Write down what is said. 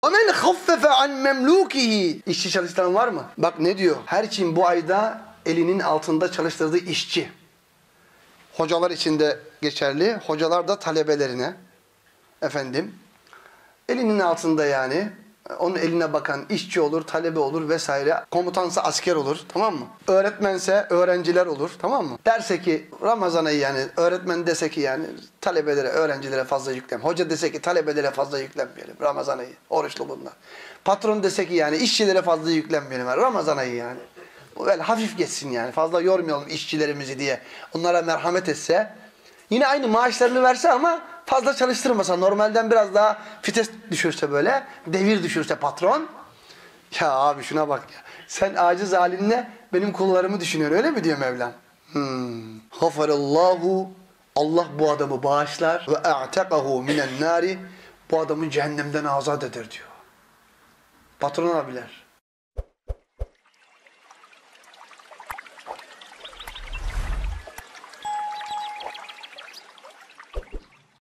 وَمَنْ خَفَّفَ عَنْ مَمْلُوكِهِ İşçi çalıştıran var mı? Bak ne diyor? Her kim bu ayda elinin altında çalıştırdığı işçi. Hocalar için de geçerli. Hocalar da talebelerine. Efendim. Elinin altında yani. Onun eline bakan işçi olur, talebe olur vesaire. Komutansa asker olur, tamam mı? Öğretmense öğrenciler olur, tamam mı? Derse ki Ramazan ayı yani öğretmen dese ki yani talebelere, öğrencilere fazla yüklem. Hoca dese ki talebelere fazla yüklenmeyelim. Ramazan ayı, oruçlu bunlar. Patron dese ki yani işçilere fazla yüklenmeyelim. Ramazan ayı yani. Böyle hafif geçsin yani. Fazla yormayalım işçilerimizi diye. Onlara merhamet etse. Yine aynı maaşlarını verse ama fazla çalıştırmasa, normalden biraz daha fites düşürse böyle, devir düşürse patron. Ya abi şuna bak ya. Sen aciz halinle benim kullarımı düşünüyorsun, öyle mi diyor Mevlam? Hafarallahu, Allah bu adamı bağışlar ve a'takahu minen nari, bu adamı cehennemden azat eder diyor. Patron abiler.